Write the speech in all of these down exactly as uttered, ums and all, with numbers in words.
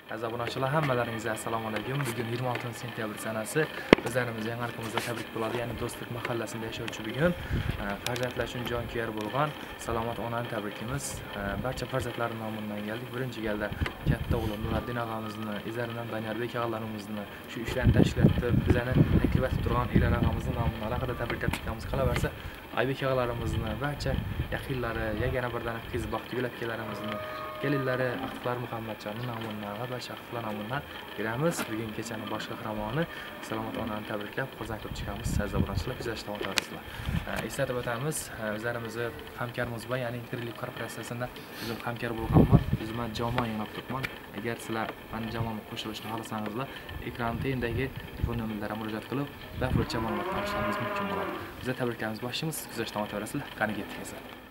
Aziz obunachilar, hammalaringizga assalomu alaykum. Bugun yigirma oltinchi sentyabr sanasi bizlarimiz yangiligimizda tabrik bo'ladi. Ya'ni Do'stlik mahallasida yashovchi bugun farzandlar uchun jonkuyar bo'lgan salomat onani tabriklaymiz. Barcha farzandlar nomidan keldik. Birinchi galda katta o'g'lim Nuriddin og'amizni, izlaridan Daniyarbek og'alarimizni shu ishlarni tashkil etib, bizlarni taklif etib turgan Ilar og'amizni nomidan alohida tabriklab chiqamiz. Qolaversa, Aybek og'alarimizni, barcha yaqinlari, yagona birdan qiz Baxtigul akalarimizni, kelinlari Aqtlar Muhammadjonning nomidan va barcha aqtlar nomidan beramiz. Bugun kechani bosh qahramoni salomat onani tabriklab xursand qilib chiqamiz. Aziz obunachilar, kuzatishda o'tasizlar. Eslatib o'tamiz, o'zlarimizni hamkorimiz bor, ya'ni Interlink korporatsiyasida o'zim hamkor bo'lganman. O'zim jamoa yanglab turibman. Agar sizlar meni jamoamga qo'shilishni xohlasangizlar, ekran tagidagi telefon nomerlariga murojaat qilib, barcha ma'lumotlarni olishingiz mumkin bo'ladi. Biz tabriklarimiz boshlaymiz. Kuzatishda o'tasizlar. Qani ketdingiz.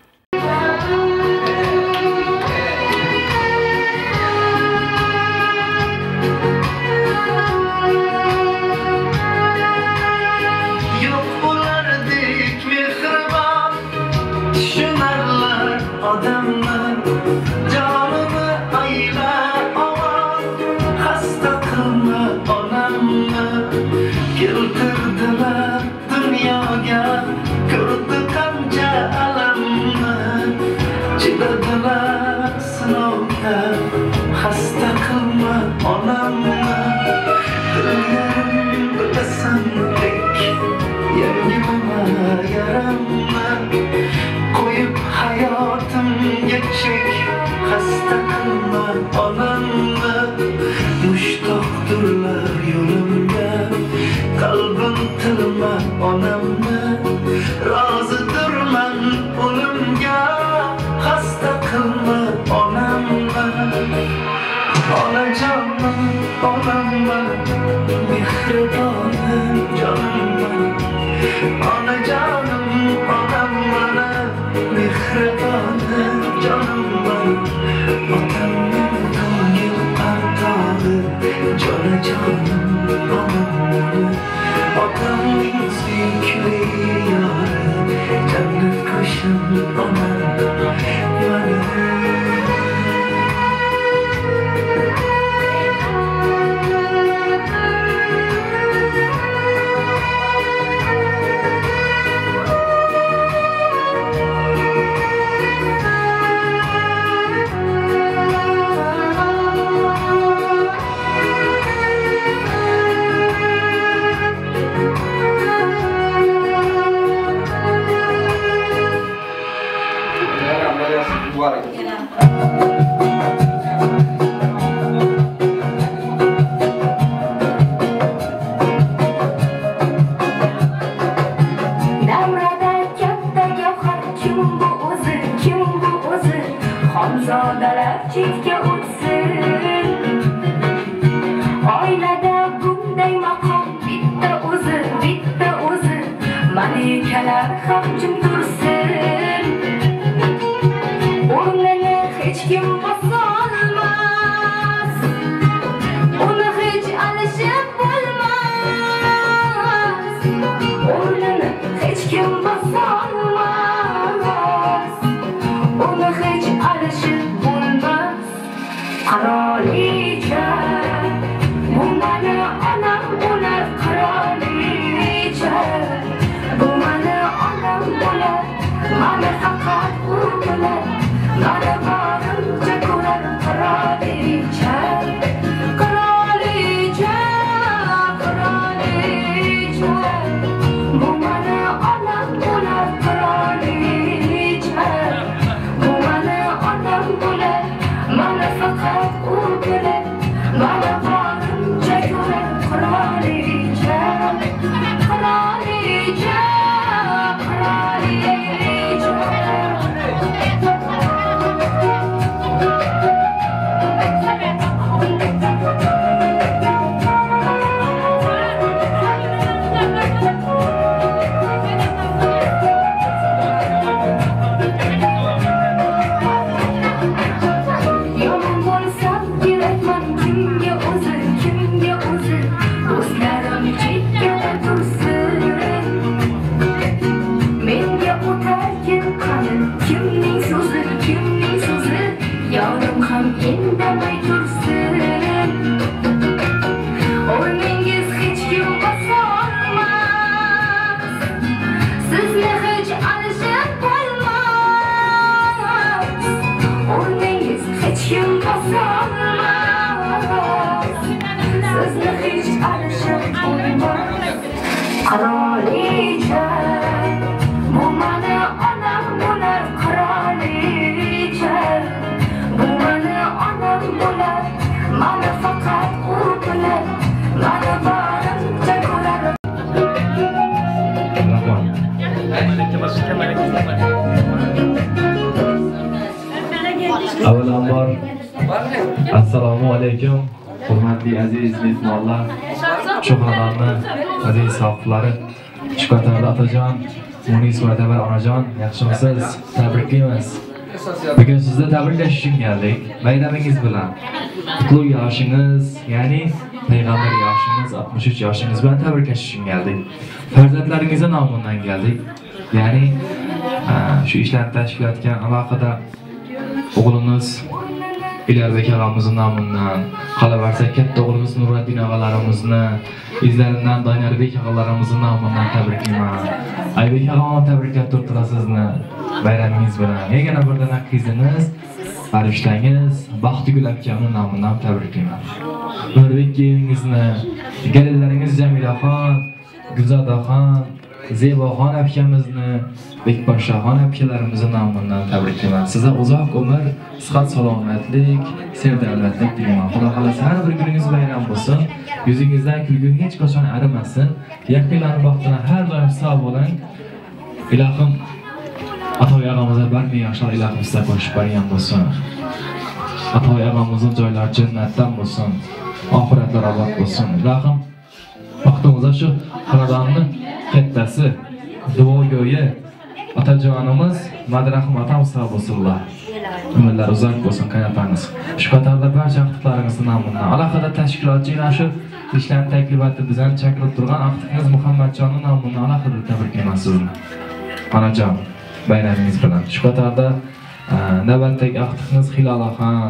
Hasta kılma onamı, dünyanın bilesenlik, yengime yaramı, koyup hayatım geçecek. Hasta kılma onamı, müştaktırlar yolumda, kalbim tılma onamı, razıdırman ölümge. Hasta kılma onamı, ona canım, onamı, mihribanım canım, ona canım, onamı, mihribanım canım, otamın koyun kartalı, cana canım, onamı, otamın zikri yarı, cennet kuşum onamı, Qirolicha, bu mani onam bo'lar qirolicha. Bu mani onam bo'lar, mani faqat u bilar, mani barimcha ko'rar. Avvalambor assalomu alaykum, hurmatli aziz mehmonlar, shu xonadonni aziz sohiblari, Shuhratali otajon, Munis va Tabar onajon, yaxshimisiz? Tabriklaymiz. Bugun sizni tabriklash uchun keldik. Bayramingiz bilan. Qutlug' yoshingiz, ya'ni payg'ambar yoshingiz, oltmish uch yoshingiz bilan tabriklash uchun keldik. Farzandlaringizning nomidan keldik. Ya'ni shu ishlarni tashkil etgan alohida o'g'limiz Ilyarbek og'amizning nomidan, qolaversa katta o'g'limiz Nuriddin og'alarimizni, izlaridan Doynarbek og'alarimizning nomidan tabriklayman. Aybek og'am tabriklab turibdilar sizni bayramingiz bilan. Yana birdan aqizimiz, farishtangiz Baxtigul akamning nomidan tabriklayman. Nurbek kelingizni, galinlaringiz Jamilaxon, Gulzodaxon, Zeboxon akamizni, Bekposhxon akalarimizning nomidan tabriklayman. Sizga uzoq umr, sihat, salomatlik, sevdavlatlik tilayman. Xudo xolasa har bir kuningiz bayram bo'lsin. Yuzingizdan kulgu hech qachon arimasin. Yaqinlar vaqtida har doim sog' bo'ling. Ilohim Atoy og'amizga barcha yoshlar ilohim sizga qo'shib bergan bo'lsin. Atoy og'amizning joylari jannatdan bo'lsin. Oxiratlar obod bo'lsin. Ilohim vaqtimizda shu xonadonni kattasi, duogo'yi otajonimiz Madrahim otam sog' bo'lsinlar. Umrlar uzoq bo'lsin qaynotamiz. Shu qatorda barcha aqtiqlaringizni nomidan alohida tashkilotchilar shu ishlarni taklif etib bizani chaqirib turgan aqtiqingiz Muhammadjonning nomidan alohida tabriklayman sizni. Onajon, bayramingiz bilan. Shu qatorda navbatdagi aqtiqingiz Hilolaxon,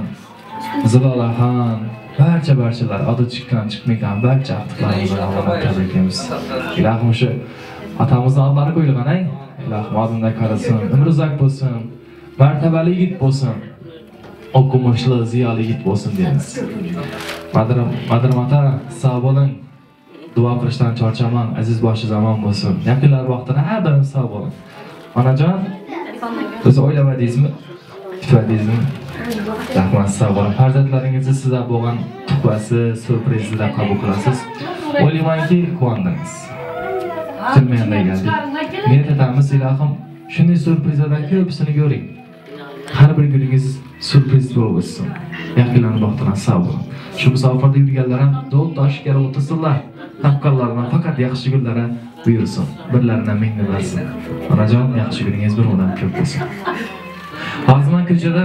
Zilolaxon, barcha barchalar odi chiqqan, chiqmagan barcha aqtiqlaringizni nomidan tabriklaymiz. Ilohim shu otamizni oldlari qo'yilgan-ay, ilohim oldinda qarasin, umri uzoq bo'lsin, martabali yigit bo'lsin, o'qimishli, ziyoli yigit bo'lsin deymiz. Madrim, madrim ota, sog' bo'ling. Duo qilishdan charchaman, aziz boshi zamon bo'lsin. Yaqinlar vaqtida har doim sog' bo'ling. Onajon, siz o'ylamadingizmi? Kutmadingizmi? Rahmat, sog' bo'ling. Farzandlaringizni sizlar bo'lgan tuhfasi, syurprizlar qabul qilasiz. O'ylaymanki, quvondingiz. Tilmayanda keldik. Men aytamiz, ilohim, shunday syurprizlardan ko'pisini ko'ring. Har bir kuningiz syurpriz bo'lsin. Yaqinlarning vaqtidan sog' bo'ling. Shu musofarda yurganlar ham do'l toshkara o'tirsinlar. Taqqallardan faqat yaxshi kunlar buyursin. Birlaridan ming bersin. Onajon, yaxshi kuningiz bir o'ndan ko'p bo'lsin. Hozirman ko'chada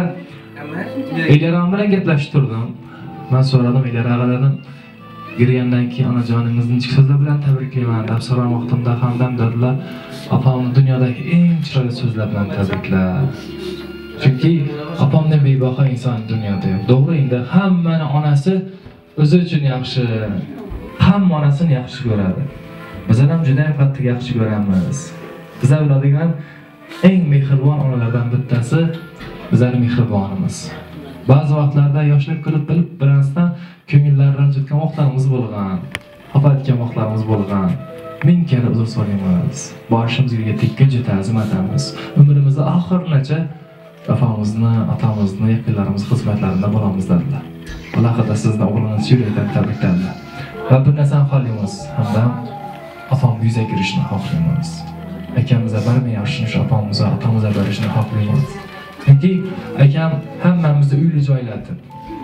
Elyaram bilan gaplashib turdim. Men so'radim Elyarag'alardan girgandan keyin onajoningizni ichki so'zlar bilan tabriklayman deb so'ragan vaqtimda hamdam dedilar, opamni dunyodagi eng chiroyli so'zlar bilan tabriklar. Chunki opamdan bebaho inson dunyoda yo'q. To'g'ri, endi hammaning onasi o'zi uchun yaxshi, hamma onasini yaxshi ko'radi. Bizlar ham juda ham qattiq yaxshi ko'ramiz. Bizlar biladigan eng mehribon onalardan bittasi bizlarning mehribonimiz. Ba'zi vaqtlarda yoshlik qilib bilib birasdan ko'ngillar ranjitgan vaqtlarimiz bo'lgan, xafa etgan vaqtlarimiz bo'lgan. Ming kere uzr so'raymiz. Boshimizga tekkuncha ta'zim etamiz. Umrimizning oxirigacha vafamizni, otamizni, yaqinlarimiz xizmatlarida bo'lamiz dedilar. Alohida sizni o'g'lingiz yurakdan tabriklayman. Va bir narsani xohlaymiz, hamda opam yuzaga kirishni xohlaymiz. Akamizga barcha yoshini shu opamizga, otamizga berishni xohlaymiz. Chunki akam hammamizni uyli joylatib,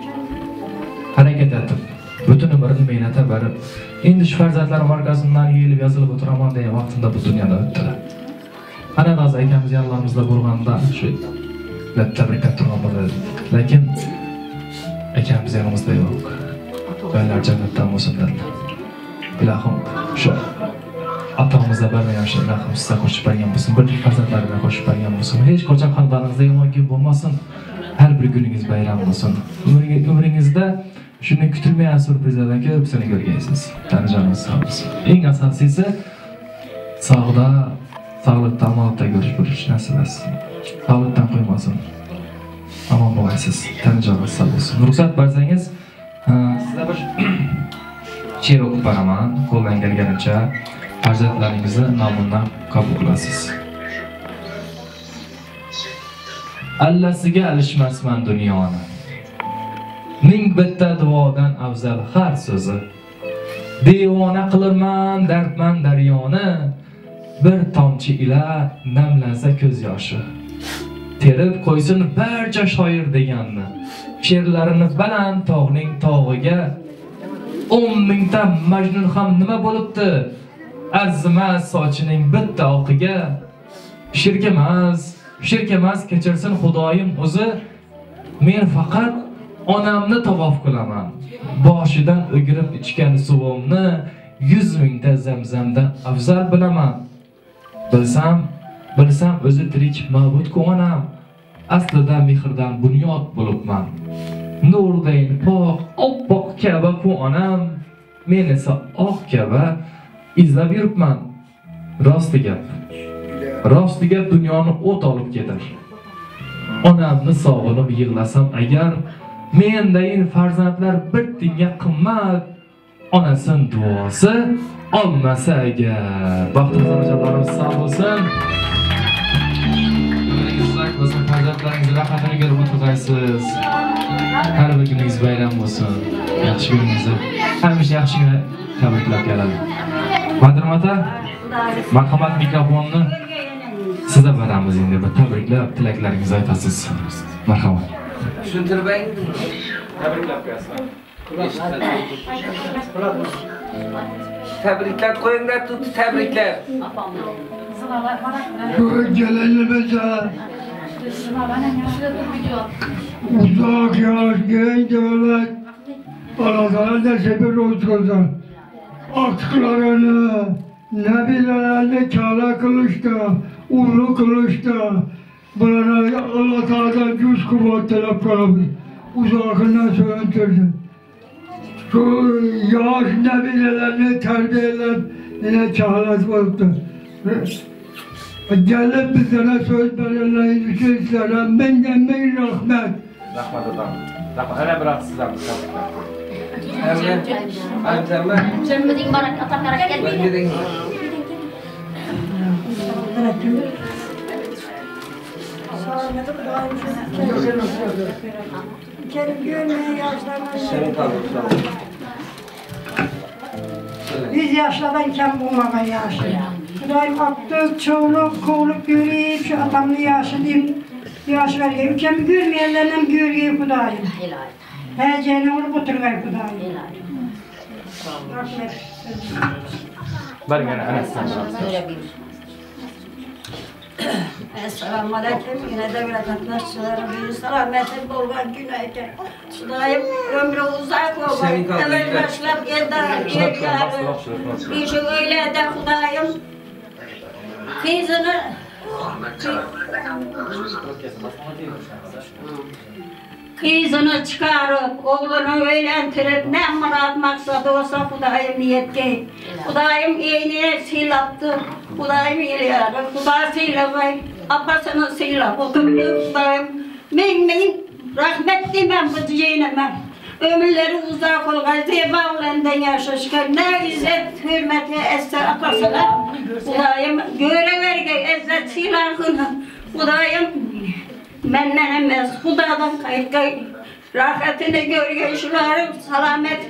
harakat etib, butun umrini mehnatga berib, endi shu farzandlarim orqasidan yeyilib yozilib o'tiraman degan vaqtida bu dunyoda o'tdilar. Ana hozir akamiz yonlarimizda bo'lganda shu tabriklab turgan bo'ladi. Lekin akamiz yanimizda yo'q. Ular jannatdan bo'lsin dedilar. Ilohim shu atamizda barcha yaxshi ilohim sizga qo'shib bergan bo'lsin, bir farzandlarga qo'shib bergan bo'lsin. Hech qachon xonadoningizda yomon kun bo'lmasin. Har bir kuningiz bayram bo'lsin. Umringizda shunday kutilmagan syurprizlardan ko'psini ko'rgaysiz. Tanijoningiz sog' bo'lsin. Eng asosiysi sog'da, sog'likda, amonatda ko'rish nasib etsin. Sog'likdan qo'ymasin. Amon bo'lasiz. Tanijoningiz sog' bo'lsin. Ruxsat bersangiz, sizlar bir she'r o'qib beraman, qo'ldan kelganicha. farzandlaringizni nomidan qabul qilasiz. Allasiga alishmasman dunyoni. Ming bitta duodan afzal har so'zi. Devona qilirman dardman daryoni, bir tomchi ila namlansa ko'z yoshi. Terib qo'ysin barcha shoir deganni. She'rlarini baland tog'ning tog'iga o'n mingta majnun ham nima bo'libdi? Arzimas sochining bitta oqiga. Shirk emas, shirk emas kechirsin Xudoyim o'zi. Men faqat onamni tavof qilaman. Boshidan o'girib ichgan suvimni yuz mingta zamzamdan afzal bilaman. Bilsam, bilsam o'zi tirik ma'bud-ku onam. Aslida mehrdan bunyod bo'libman. Nurdayn pok, oppoq kaba ku onam. Men esa oq kaba izlab yuribman. Rosti gap. Rosti gap dunyoni o't olib ketar. Onamni sog'inib yig'lasam agar, mendayin farzandlar bir tinga qimmat. Onasin duosi olmasa agar. Baxtimiz onajonlarimiz sog' bo'lsin. O'zingiz farzandlaringiz rohatini ko'rib o'tirasiz. Har bir kuningiz bayram bo'lsin. Yaxshi kuningizni hamisha yaxshigina tabriklab keladi. Badrim ota, marhamat mikrofonni sizga beramiz endi. Bir tabriklab tilaklaringizni aytasiz. Marhamat. Tushuntirbang. Tabriklab qo'yasizlar. Tabriklar qo'yinglar, tutdi tabriklar. Gelenimize uzak yaş genç devlet aralarında da sefer olsun. Atkılarını, nebilerini kâla kılıçta, ulu kılıçta, burana Allah Teala'dan güç kuvvet talep kalabilir. Uzakından söylentirsin. Şu yaş nebilerini terbiyeler yine kâlat oldu. Gelip bizlere söz verenler üzerine benden bin rahmet. Rahmat odam. Rahmat. Ana biroq sizlar tabriklar. Hemen, aytama. Cemmetin barak atak karakter Ben değil. gideyim. Senin kaldı. Biz yaşlardan kem bulmağa yaşıyor. Kudayım attık, çoğulup, kovulup göreyim, şu adamlı yaşayayım. Yaş vereyim, kem görmeyenlerden göreyim Kudayım. Her cene olup oturuver Kudayım. Rahmet. Bari yana ana sizdan Esselamu Aleyküm. Yine devlet katnaşçıları bir selametin bolgan güneyken. Sudayım ömrü uzak olmak. Evvel başlap yedar yedar. İşi öyle de Kudayım. Kızını Kızını çıkarıp, oğlunu öğlentirip, ne murat maksadı olsa Kudayım niyetke. Kudayım iğneye silaptı, Kudayım ileride, Kuday silamayı, apasını silap, oturdu Kudayım. Min min rahmet demem bu diyeynemem. Ömürleri uzak olgay, zeba olenden yaşaşken, ne izzet, hürmeti, eser apasına. Kudayım göre verge, ezzet silahını, Kudayım benden emez, Kudadan kayıt kayıt. Rahatını görge, şuları salamet.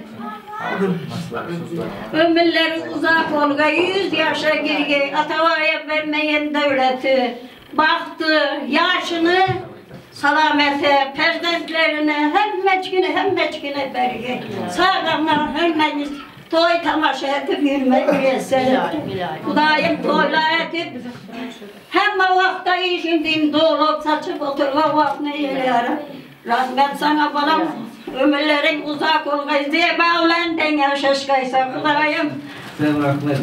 Ömürleri uzak olgay, yüz yaşa girge, atavaya vermeyen devleti. Baktı yaşını, salamete, perzentlerine hem meçkine hem meçkine berge. Sağlamlar hürmeniz, toy tamaşa edip yürümek seni. Kudayım toyla edip, hem vakta işindim dolup saçıp oturma vaktini yürüyorum. Rahmet sana balam, ömürlerin uzak olgay, zeba olan den yaşaşkaysa Kudayım. Sen rahmet.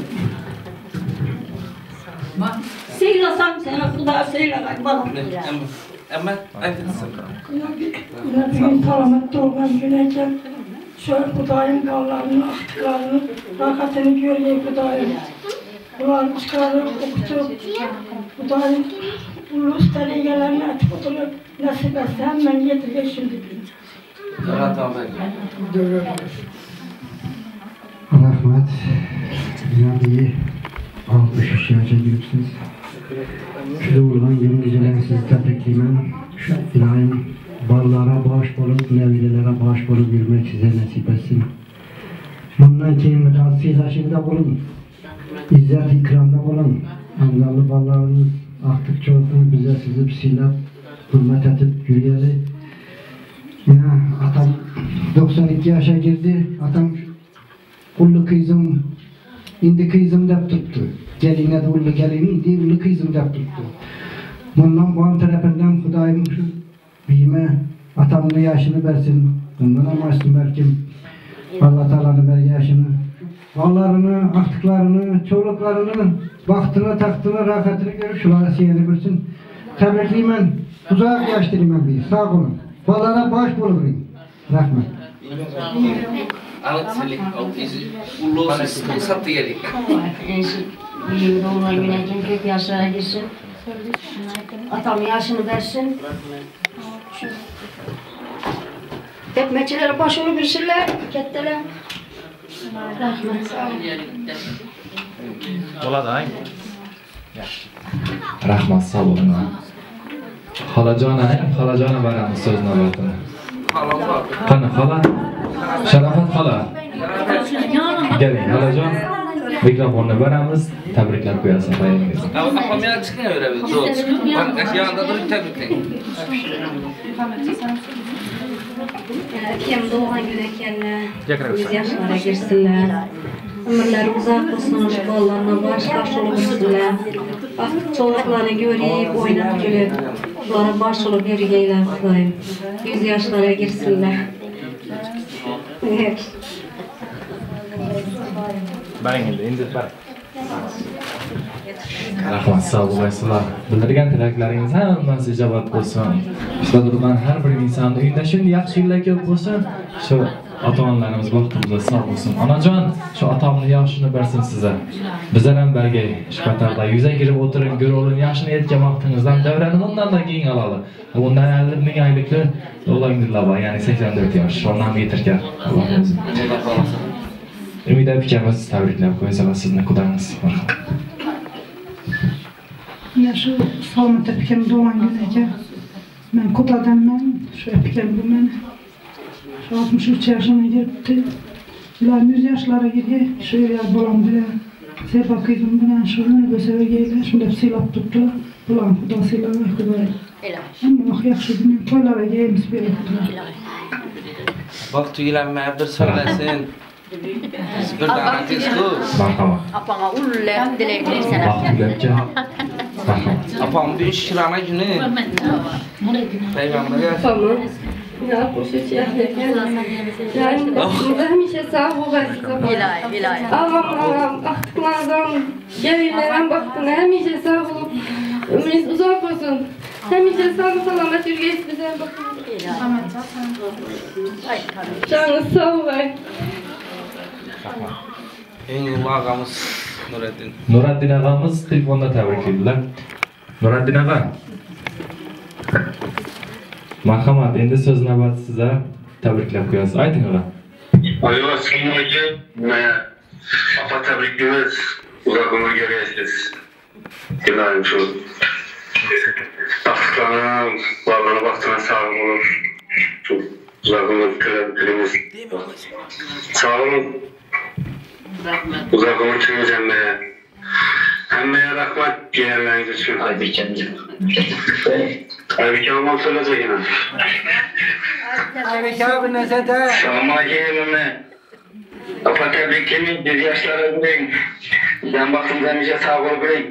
Silasam seni Kuday silamak balam. Ama aytırsın. Bugün selamet olgan güneyken, şöyle Kudayım kallarını, aktıklarını, rahatını göreyim Kudayım. Kulağını çıkarıp, okutup, Kudayım, ulus teligelerini açıp oturup, nasip etse hemen yedirge şimdi. Rahat abi. Rahmet. Yani altmış üç yaşa giripsiz. Şu doğrudan günün gecelerini sizi tebrikleyeyim. Şu ilahim ballara bağış bulup, nevilelere bağış bulup yürümek size nasip etsin. Bundan keyin mütasilaşında bulun. İzzet ikramda bulun. Anlarlı ballarınız aktıkça olsun bize sizi psilat hürmet edip yürüyeli. Ya atam doksan iki yaşa girdi. Atam kullu kızım indi kızım dep tuttu. Geline de ullu gelini indi ullu kızım dep tuttu. Bundan bu tarafından Hudayım şu bime atamın yaşını versin. Bundan amaçsın belkim. Allah Teala'nın ver yaşını. Mallarını, aktıklarını, çoluklarını, baktını, taktını, rahatını görüp şulara seyrini bilsin. Tebrikliyim ben. Uzak yaşlıyım ben bir. Sağ olun. Ballara baş bulurum. Rahmet. Anlatselik, o izi ullu olsun, sattı geldik. Yirmi olan günekin kırk yaşlara girsin. Atam yaşını versin. Ekmekçilere başvuru bilsinler, ketteler. Rahmet, sağ olun. Bo'ladi, ay. Rahmat, sağ olun. Xolajon, xolajon beramiz so'z navbatini. Qani, xola? Sharafat xola. Keling, xolajon. Mikrofonni beramiz, tabriklar qo'yasiz bayramingizni. Apam yana chiqaveradi, do'st. Ben yanında durup tabriklayın. Kim doğan gün ekenler, yüz yaşlara girsinler. Ömürleri uzak olsun, ballarına baş baş olup üstüler. Artık çoluklarını görüp, oynayıp gülüp, onlara baş olup yürüyeyler Hudayım. Yüz yaşlara girsinler. Bang endi, endi bar. Rahmat, sağ olasizlar. Bildirgan tilaklaringiz hammasi ijobat bo'lsin. Bizda turgan har bir insonning uyida shunday yaxshi yillar ko'p bo'lsin. Shu ota-onalarimiz baxtimizda sog' bo'lsin. Onajon, shu atamni yaxshini bersin sizga. Bizlar ham birga ishqatarda yuza kirib o'tirib, go'rovni yaxshini aytgan vaqtingizdan davrani undan da keyin oladi. Undan ellik ming oylikli o'g'lingizlar bor, ya'ni sakson to'rt yosh. Ondan yetirgan. Alloh o'zi. Umid akamiz tabriklab qo'ysalar sizni Xudoyingiz marhamat. Ya şu salmat epikem doğan güzece. Ben Kuta'dan ben, şu epikem bu ben. Şu altmış üç yaşına girdi. İler yüz yaşlara gidiyor. Şu ya bulan bile. Sepa kızım bana şu önü göseve geldi. Şimdi silap tuttu. Bulan Kuta silap ve Kuta'yı. Ama bak yakşı günü toylara gelmiş bir Kuta. Bak tüylenmeye bir söylesin. Bir tane kız bu. Marhamat. Apama ullab dileklaysan. Vaqtgacha. Apam dün şirana günü. Peygamber gelsin. Tamam. Ya bu şey yaşlarken. Yani burada hemşe sağ olasın. İlahi, ilahi. Allah'ım Allah'ım aktıklardan gelirlerden baktın. Hemşe sağ olup ömrünüz uzak olsun. Hemşe sağ selamet yürüyeyiz bize bakın. Canınız sağ olun. En ulu ağamız Nureddin. Nureddin ağamız telefonda tabriklaydilar. Nureddin ağa. Marhamat, endi so'z navbati sizga. Tabriklab qo'yasiz. Ayting ağa. Alo, assalomu alaykum. Men apa tabriklaymiz. Uzoq umrga yashaysiz. Ilohim shu. Baxtlarim, ballarni baxtidan sog' bo'lib, shu uzoq umr tilab sog' olun. Uzoq umr tilayman men. Hammaga rahmat kelganingiz uchun. Aybekamiz. Aybekam ham so'rayacak ekan. Aybekam bir narsa de. Assalomu alaykum. Apa tabriklayman, bir yoshlar bo'ling. Sizdan baxtingiz hamisha sog' bo'lib bo'ling.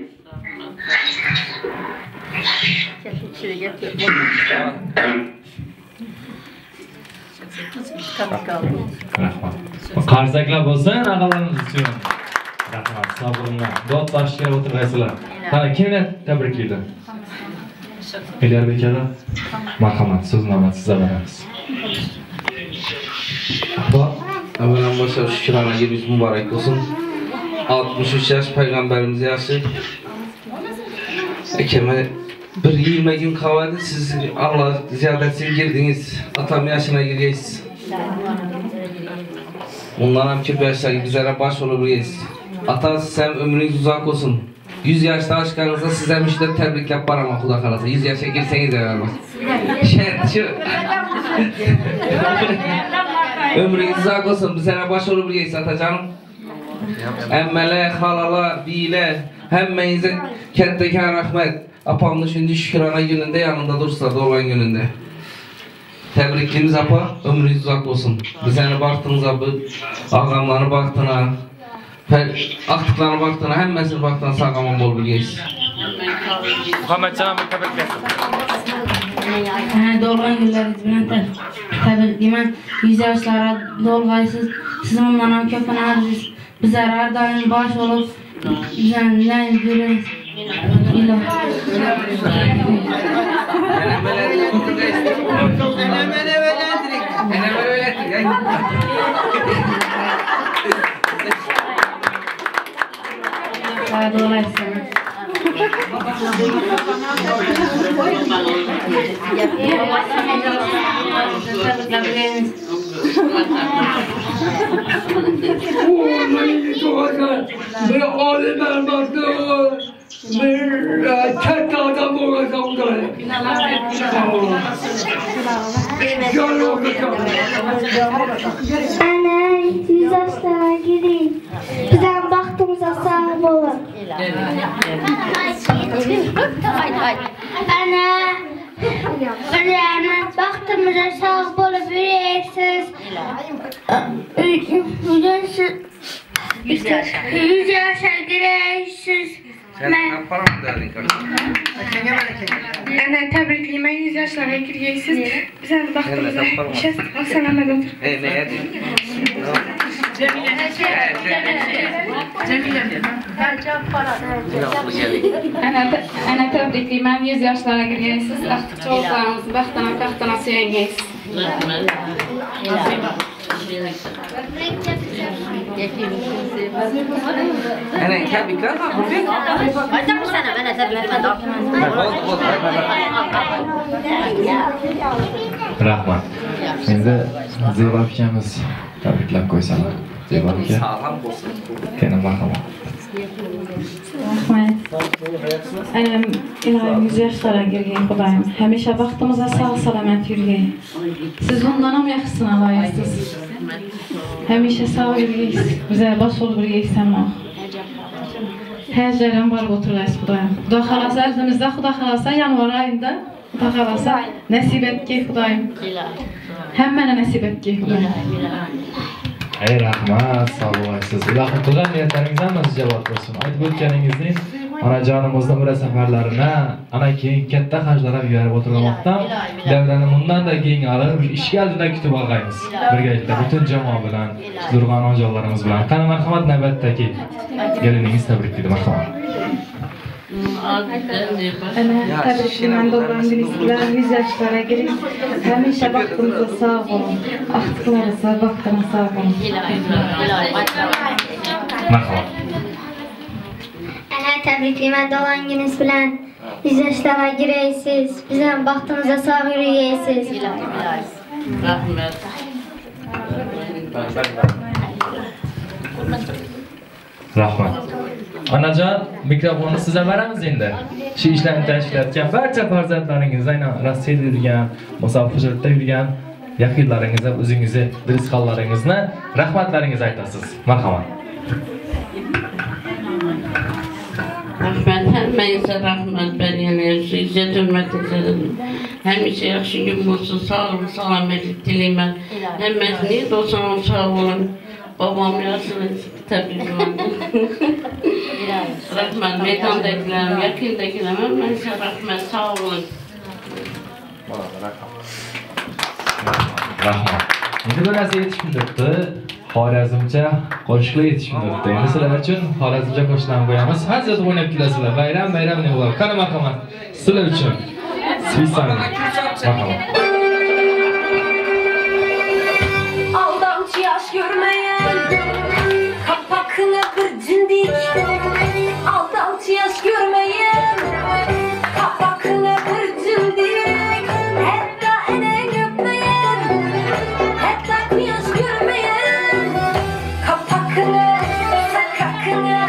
Rahmat. Qarzaklar bo'lsin ağalarimiz uchun. Rahmat, sog' bo'linglar. Dod tashga o'tirasizlar. Qani, kimni tabriklaydi? Elarbek aka. Marhamat, so'z navbati sizga beramiz. Avvalambor shukrona yeringiz muborak bo'lsin. altmış üç yaş peygamberimiz yaşı. Ekeme bir yirmi gün kaldı. Siz Allah ziyaretine girdiniz. Atam yaşına gireceğiz. Ondan hem ki yaşlar bizlere baş olabiliriz. Ata sizem ömrünüz uzak olsun. yüz yaşta aşkınızda size müşteri tebriklep var ama Kuda kalasa. yüz yaşa girseniz de vermez. Şert şu. Ömrünüz uzak olsun. Biz sana baş olup birgeyiz Atacanım. Emmele, halala, bile, hemmeyinize kentteken rahmet. Apamın şimdi şükürana gününde yanında dursa da olan gününde. Tebriklimiz apa, ömrünüz uzak olsun. Biz sana baktığınız abi, ağamlarına baktığına, aktıklarına baktığına, hemmesine baktığına sağlamın bol bilgeyiz. Muhammed Can'a tebrikler. Doğrulan günleriniz bilen tebrikliyim. Yüz yaşlara dolgaysız, sizin ondan köpen arız, bizler her daim baş olup, bizden ne görürüz. İlah. Hadi olayısın. Bir alim baktı, bir tek adam olacağım da. Ana, yüz yaşlara gireyim. Bizden baktığımıza sağ olun. Ana, bizden baktığımıza sağ olun. Yüreksiz. Yüz yaşa gireysiz. Ana tebrikliyim, yüz yaşlara gireceksiniz. Bizden baktığımızda şest selamet otur. Hey, ne yedin? Ana tebrikliyim, yüz yaşlara gireceksiniz. Artık çocuklarınızı baktana baktana seveceksiniz. Ana tebrikler mi? Hadi bir sana bana tebrikler. Rahmat. Endi Zeba akamiz tabriklab qo'ysalar. Zeba aka. Sağlam olsun. Yana marhamat. Rahmat. Anam ilohim yüz yaşlara girgan Xudoyim. Hamisha baxtimizda sog' salomat yurgay. Siz undan ham yaxshisini aloyasiz. Hamisha sog' yurgaysiz. Bizga bosh bo'lib birgaysiz hamma. Her yerden borib o'tirasiz Xudoyim. Xudo xolasa o'zimizda Xudo xolasa yanvar oyida Xudo xolasa nasib etgay Xudoyim. Hammani nasib etgay Xudoyim. Ey rahmat, sog' bo'lasiz. Ilohim qilgan niyatlaringiz hammasi javob bo'lsin. Aytib o'tganingizdek, onajonimizning umra safarlarini ana keyin katta hajlarga yuborib o'tirmoqdan, davrani bundan-da keyin olib, ishga oldidan kutib olgaymiz. Birgalikda butun jamoa bilan, turgan onajonlarimiz bilan. Qani marhamat navbatdagi geliningiz tabriklaydi marhamat. Ana tabriklayman doğran gününüzler, yüz yaşlara girin. Hamisha baxtimizda sog' bo'lin. Axtiqlaringizni baxtini sog' bo'lin. Marhamat. Ana tebriklayman doğran gününüz bilen. Yüz yaşlara gireysiz. Bizden baxtımıza sağ yürüyesiz. Rahmet. Rahmat. Onajon, mikrofonni sizga beramiz endi. Shu ishlarni tashkillayotgan barcha farzandlaringiz, aynan Rossiyada yurgan, musofirchilikda yurgan yaqinlaringizga o'zingizni, dirisqonlaringizni rahmatlaringizni aytasiz. Marhamat. Rahmet, hemmeyse rahmet belirleyiniz. İzzet hürmetinize hemşe yaxşı gün bulsun. Sağlık, selametlik dileyim ben. Hemmesini dostlarım sağ olun. Babam yaşını tebrik oldu. Rahmet, meydandakilerim, yakındakilerim hemmeyse rahmet, sağ olun. Rahmat. Endi bir narsa yetishib turibdi. Xorazmcha qo'shiqlar yetishib turibdi. Endi sizlar uchun Xorazmcha qo'shiqlarni qo'yamiz. Hazrat o'ynab kulasizlar. Bayram bayram ne bo'ladi? Qani marhamat. Sizlar uchun. Svissan. Marhamat. Aldamcı yaş görmeyen kapakına bir cindik. Aldamcı yaş görmeyen kapakına bir cindik. Hatta ene göpmeyen, hatta kıyaş görmeyen kapakına sakakına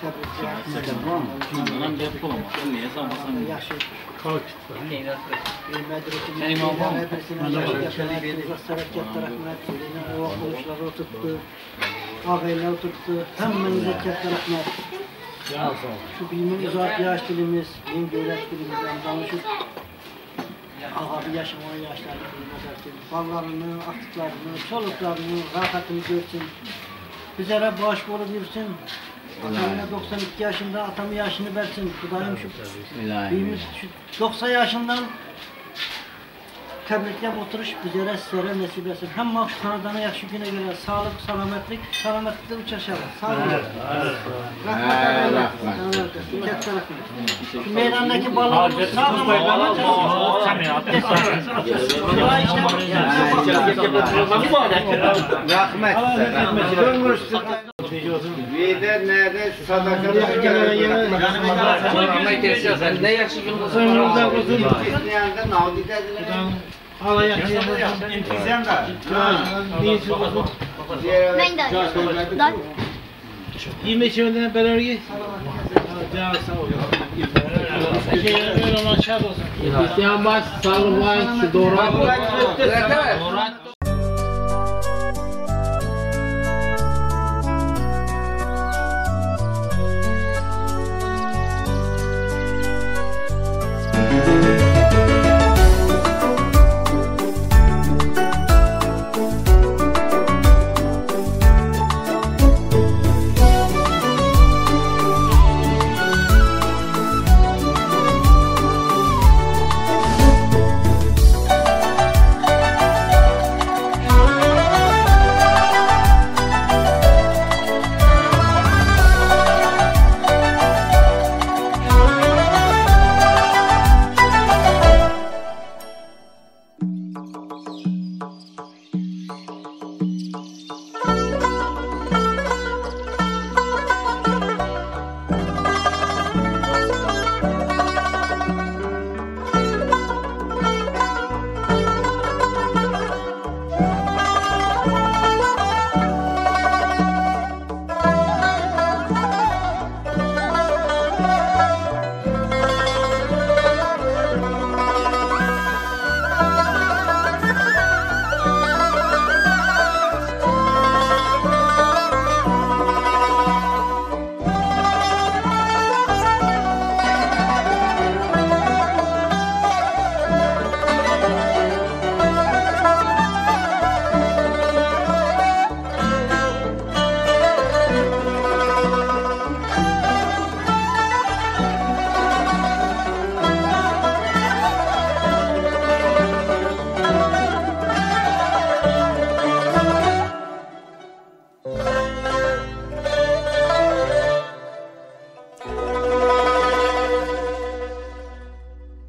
Ağaylar tuttu, hemmenize katta rahmet. Şu bizim uzak yaş dilimiz, bizim devlet dilimizden danışıp ağabey yaşamaya yaşlarını bilmezlerken, ballarını, aktıklarını, çoluklarını, rahatını görsün. Bizlere bağış bolup yürüsün. Atamına doksan iki yaşında atamın yaşını versin. Kudayım şu büyümüz şu doksan yaşından tebriklep oturuş bizlere sizlere nasip etsin. Hem maaşı kanadana yakşı güne göre sağlık, salametlik, salametlikte uçaşalım. Sağ olun. Rahmet. Şu meydandaki balığımız sağ olun. Rahmet. Veda nerede sadaka ne yakşı gün olsun. İsteyenler navdide Allah yakşı intizam da. Ben de. yirmi beş yıldan beri öyle. Ya sağ ol. Öyle olan şart olsun. İsteyen baş, sağlık var, doğru.